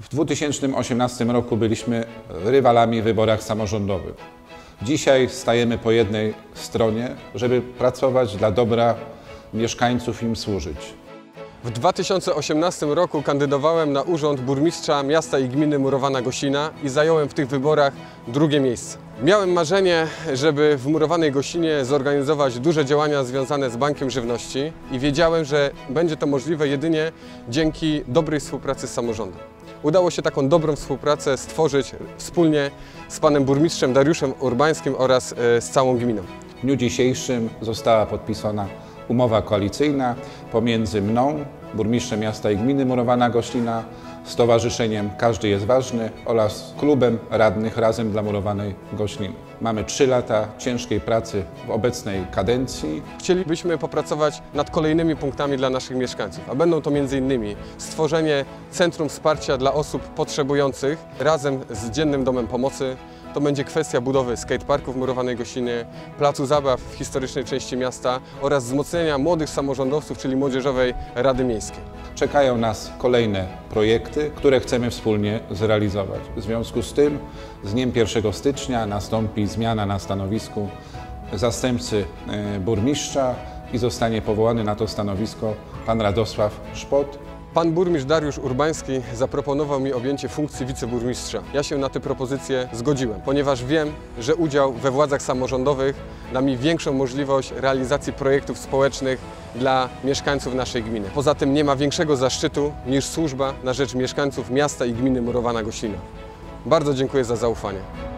W 2018 roku byliśmy rywalami w wyborach samorządowych. Dzisiaj stajemy po jednej stronie, żeby pracować dla dobra mieszkańców i im służyć. W 2018 roku kandydowałem na urząd burmistrza miasta i gminy Murowana Gościna i zająłem w tych wyborach drugie miejsce. Miałem marzenie, żeby w Murowanej Gościnie zorganizować duże działania związane z Bankiem Żywności i wiedziałem, że będzie to możliwe jedynie dzięki dobrej współpracy z samorządem. Udało się taką dobrą współpracę stworzyć wspólnie z panem burmistrzem Dariuszem Urbańskim oraz z całą gminą. W dniu dzisiejszym została podpisana umowa koalicyjna pomiędzy mną, burmistrzem miasta i gminy Murowana Gościna, stowarzyszeniem Każdy jest Ważny oraz klubem radnych Razem dla Murowanej Gościny. Mamy 3 lata ciężkiej pracy w obecnej kadencji. Chcielibyśmy popracować nad kolejnymi punktami dla naszych mieszkańców, a będą to m.in. stworzenie Centrum Wsparcia dla osób potrzebujących razem z Dziennym Domem Pomocy. To będzie kwestia budowy skateparku w Murowanej Gościnie, placu zabaw w historycznej części miasta oraz wzmocnienia młodych samorządowców, czyli Młodzieżowej Rady Miejskiej. Czekają nas kolejne projekty, które chcemy wspólnie zrealizować. W związku z tym z dniem 1 stycznia nastąpi zmiana na stanowisku zastępcy burmistrza i zostanie powołany na to stanowisko pan Radosław Szpot. Pan burmistrz Dariusz Urbański zaproponował mi objęcie funkcji wiceburmistrza. Ja się na tę propozycję zgodziłem, ponieważ wiem, że udział we władzach samorządowych da mi większą możliwość realizacji projektów społecznych dla mieszkańców naszej gminy. Poza tym nie ma większego zaszczytu niż służba na rzecz mieszkańców miasta i gminy Murowana Gościna. Bardzo dziękuję za zaufanie.